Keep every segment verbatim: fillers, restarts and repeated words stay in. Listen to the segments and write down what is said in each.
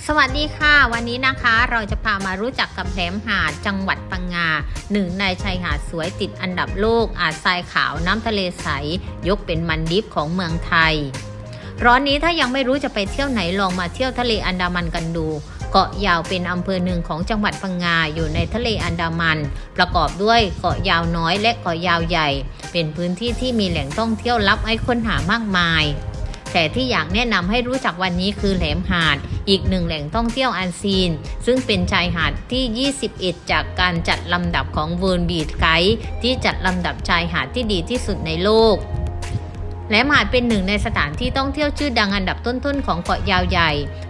สวัสดีค่ะวันนี้นะคะเราจะพามารู้จักกับแหลมหาดจังหวัดพังงาหนึ่งในชายหาดสวยติดอันดับโลกอาดทรายขาวน้ำทะเลใสยกเป็นมันดิฟของเมืองไทยร้อนนี้ถ้ายังไม่รู้จะไปเที่ยวไหนลองมาเที่ยวทะเลอันดามันกันดูเกาะยาวเป็นอำเภอหนึ่งของจังหวัดพังงาอยู่ในทะเลอันดามันประกอบด้วยเกาะยาวน้อยและเกาะยาวใหญ่เป็นพื้นที่ที่มีแหล่งท่องเที่ยวลับให้ค้นหามากมายแต่ที่อยากแนะนำให้รู้จักวันนี้คือแหลมหาดอีกหนึ่งแหล่งท่องเที่ยวอันซีนซึ่งเป็นชายหาดที่ยี่สิบเอ็ดจากการจัดลำดับของ World Beach Guide ที่จัดลำดับชายหาดที่ดีที่สุดในโลกแหลมหาดเป็นหนึ่งในสถานที่ท่องเที่ยวชื่อดังอันดับต้นๆของเกาะยาวใหญ่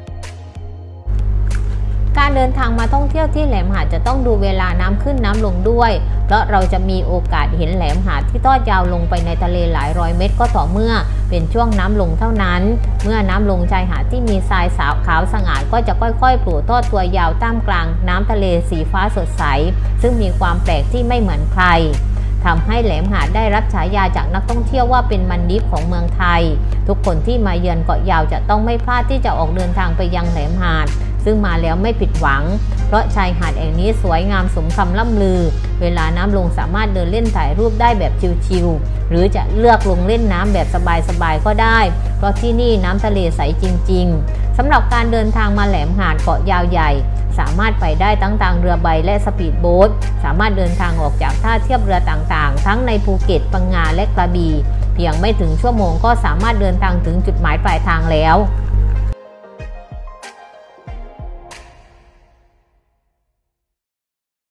การเดินทางมาท่องเที่ยวที่แหลมหาดจะต้องดูเวลาน้ำขึ้นน้ำลงด้วยเพราะเราจะมีโอกาสเห็นแหลมหาดที่ทอดยาวลงไปในทะเลหลายร้อยเมตรก็ต่อเมื่อเป็นช่วงน้ำลงเท่านั้นเมื่อน้ำลงชายหาดที่มีทรายสาวขาวสง่าก็จะค่อยๆโผล่ทอดตัวยาวท่ามกลางน้ำทะเลสีฟ้าสดใสซึ่งมีความแปลกที่ไม่เหมือนใครทำให้แหลมหาดได้รับฉายาจากนักท่องเที่ยวว่าเป็นมันดิฟของเมืองไทยทุกคนที่มาเยือนเกาะยาวจะต้องไม่พลาดที่จะออกเดินทางไปยังแหลมหาดซึ่งมาแล้วไม่ผิดหวังเพราะชายหาดแห่งนี้สวยงามสมคำล่ำลือเวลาน้ำลงสามารถเดินเล่นถ่ายรูปได้แบบชิลๆหรือจะเลือกลงเล่นน้ำแบบสบายๆก็ได้เพราะที่นี่น้ำทะเลใสจริงๆสำหรับการเดินทางมาแหลมหาดเกาะยาวใหญ่สามารถไปได้ทั้งทางเรือใบและสปีดโบ๊ทสามารถเดินทางออกจากท่าเทียบเรือต่างๆทั้งในภูเก็ตพังงาและกระบี่เพียงไม่ถึงชั่วโมงก็สามารถเดินทางถึงจุดหมายปลายทางแล้ว